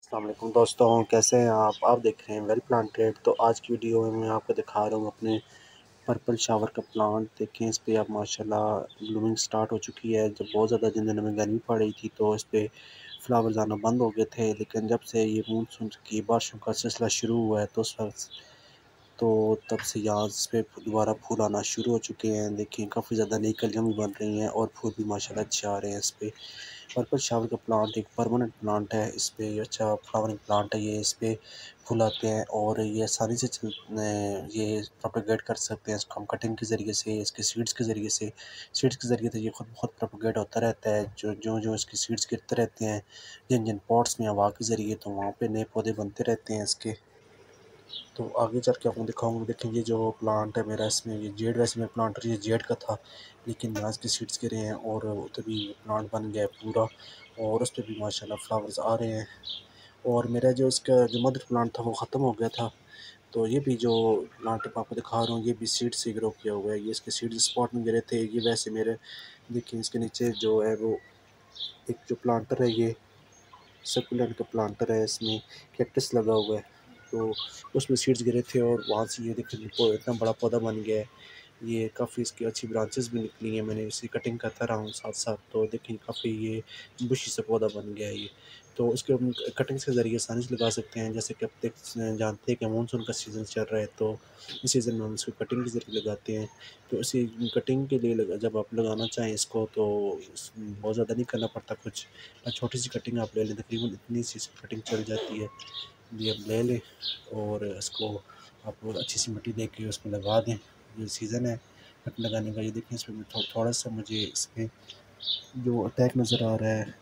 अस्सलाम वालेकुम दोस्तों, कैसे हैं आप देख रहे हैं वेल प्लांटेड। तो आज की वीडियो में मैं आपको दिखा रहा हूँ अपने पर्पल शावर का प्लांट। देखें इस पे अब माशाल्लाह ब्लूमिंग स्टार्ट हो चुकी है। जब बहुत ज़्यादा जिन दिनों में गर्मी पड़ रही थी तो इस पे फ्लावर्स आना बंद हो गए थे, लेकिन जब से ये मानसून की बारिशों का सिलसिला शुरू हुआ है तो उस वक्त तो तब से यहाँ इस पे दोबारा फूल आना शुरू हो चुके हैं। देखिए काफ़ी ज़्यादा नई कलियाँ भी बन रही हैं और फूल भी माशाल्लाह अच्छे आ रहे हैं इस पे। पर्पल शावर का प्लांट एक परमानेंट प्लांट है। इस पे अच्छा फ्लावरिंग प्लांट है ये। इस पे फूल आते हैं और ये आसानी से ये प्रोपेगेट कर सकते हैं। इसको हम कटिंग के ज़रिए से, इसके सीड्स के ज़रिए से ये खुद बहुत प्रोपेगेट होता रहता है। जो इसके सीड्स गिरते रहते हैं जिन पॉट्स में हवा के ज़रिए, तो वहाँ पे नए पौधे बनते रहते हैं इसके। तो आगे चल के आपको दिखाऊंगा। देखें ये जो प्लांट है मेरा, इसमें ये जेड, वैसे मेरा प्लांट ये जेड का था, लेकिन यहाँ इसके सीड्स गिरे हैं और तभी प्लांट बन गया है पूरा और उस पर भी माशाल्लाह फ्लावर्स आ रहे हैं। और मेरा जो इसका जो मदर प्लांट था वो ख़त्म हो गया था, तो ये भी जो प्लांट मैं आपको दिखा रहा हूँ ये भी सीड से ग्रो किया हुआ है। ये इसके सीड स्पॉट में गिरे थे ये, वैसे मेरे देखिए इसके नीचे जो है वो एक जो प्लांटर है, ये सक्यूलेंट का प्लांटर है, इसमें कैक्टस लगा हुआ है, तो उसमें सीड्स गिरे थे और वहाँ से ये देखिए इतना बड़ा पौधा बन गया है। ये काफ़ी इसकी अच्छी ब्रांचेस भी निकली हैं, मैंने इसी कटिंग करता रहा हूँ साथ साथ, तो देखिए काफ़ी ये बुशी सा पौधा बन गया है ये। तो उसके हम कटिंग के ज़रिए आसानी से लगा सकते हैं। जैसे कि आप जानते हैं कि मानसून का सीज़न चल रहा है, तो इस सीज़न में हम इसको कटिंग के ज़रिए लगाते हैं। तो इसी कटिंग के लिए जब आप लगाना चाहें इसको तो बहुत ज़्यादा नहीं करना पड़ता कुछ, छोटी सी कटिंग आप ले लें, तकरीबन इतनी सी कटिंग चल जाती है। ये आप ले लें और इसको आप अच्छी सी मिट्टी दे के उसमें लगा दें। ये सीज़न है कट लगाने का। ये देखें इसमें थोड़ा सा मुझे इसमें जो अटैक नज़र आ रहा है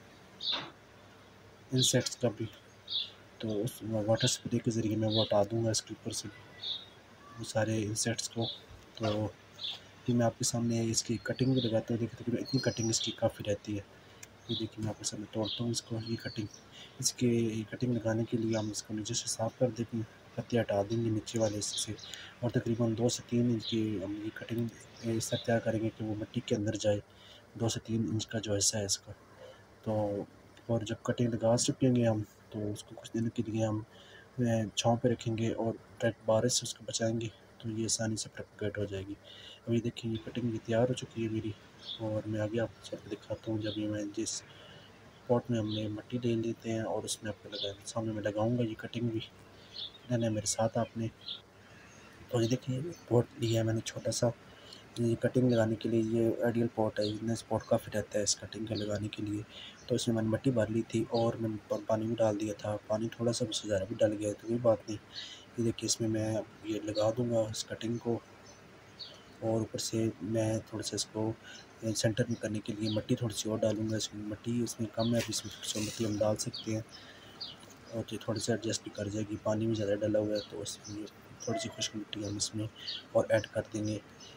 इंसेक्ट्स का भी, तो उस वाटर स्प्रे के ज़रिए मैं वो हटा दूँगा इसके ऊपर से वो सारे इंसेक्ट्स को। तो फिर मैं आपके सामने इसकी कटिंग भी लगाता हूँ। देखिए तकरीबन इतनी कटिंग इसकी काफ़ी रहती है। ये देखिए मैं आपके सामने तोड़ता हूँ इसको। ये कटिंग इसके कटिंग लगाने के लिए हम इसको नीचे से साफ़ कर देंगे, पत्ते हटा देंगे नीचे वाले हिस्से से, और तकरीबन 2 से 3 इंच की हम ये कटिंग इस तरह तैयार करेंगे कि वो मिट्टी के अंदर जाए। 2 से 3 इंच का जो हिस्सा है इसका। तो और जब कटिंग लगा चुकेंगे हम, तो उसको कुछ दिन के लिए हम छाँव पे रखेंगे और डायरेक्ट बारिश से उसको बचाएंगे, तो ये आसानी से प्रोपेगेट हो जाएगी। अब ये देखिए ये कटिंग ये तैयार हो चुकी है मेरी, और मैं आगे आपको चल के दिखाता हूँ। जब ये मैं जिस पॉट में हमने मिट्टी ले लेते हैं और उसमें आपको सामने मैं लगाऊंगा ये कटिंग भी लेना है मेरे साथ आपने। तो ये देखिए पॉट लिया है मैंने छोटा सा, ये कटिंग लगाने के लिए ये आइडियल पॉट है। इतना पॉट काफ़ी रहता है इस कटिंग के लगाने के लिए। तो इसमें मैंने मिट्टी भर ली थी और मैंने पानी भी डाल दिया था। पानी थोड़ा सा उससे ज़्यादा भी डल गया है तो कोई बात नहीं। ये देखिए इसमें मैं ये लगा दूंगा इस कटिंग को, और ऊपर से मैं थोड़ा सा इसको सेंटर में करने के लिए मिट्टी थोड़ी सी और डालूंगा। इसमें मिट्टी इसमें कम है, अभी इसमें थोड़ी सी मिट्टी हम डाल सकते हैं और ये थोड़ी सी एडजस्ट भी कर जाएगी। पानी भी ज़्यादा डला हुआ है तो इसमें थोड़ी सी खुश्क मिट्टी हम इसमें और ऐड कर देंगे।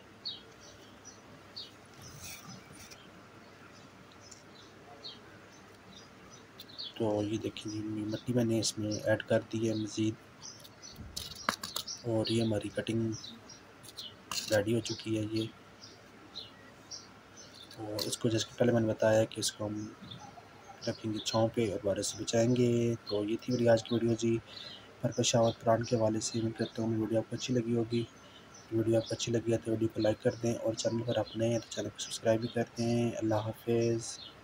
तो ये देखिए जी मिट्टी मैंने इसमें ऐड कर दी है मज़ीद, और ये हमारी कटिंग रेडी हो चुकी है ये। और इसको जैसे पहले मैंने बताया कि इसको हम रखेंगे छाँव पे और बारिश से बचाएंगे। तो ये थी मेरी आज की वीडियो जी, पर्पल शावर प्लांट के हवाले से। मैं कहता हूँ वीडियो आपको अच्छी लगी होगी। वीडियो आपको अच्छी लगी है तो वीडियो को लाइक कर दें, और चैनल पर आप नए हैं तो चैनल को सब्सक्राइब भी कर दें। अल्लाह हाफ़िज़।